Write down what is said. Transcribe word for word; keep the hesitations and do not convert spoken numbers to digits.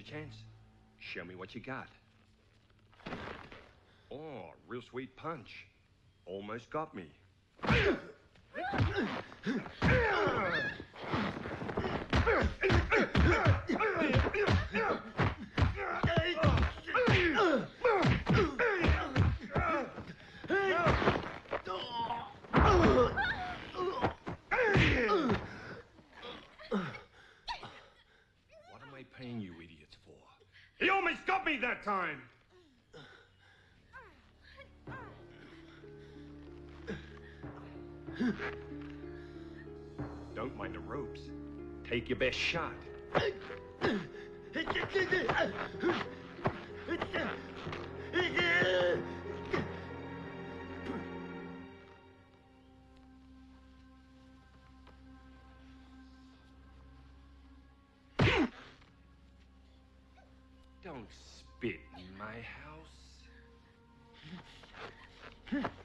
your chance. Show me what you got. Oh, real sweet punch. Almost got me. What am I paying you idiots for? He almost got me that time! Don't mind the ropes. Take your best shot. Don't spit in my house.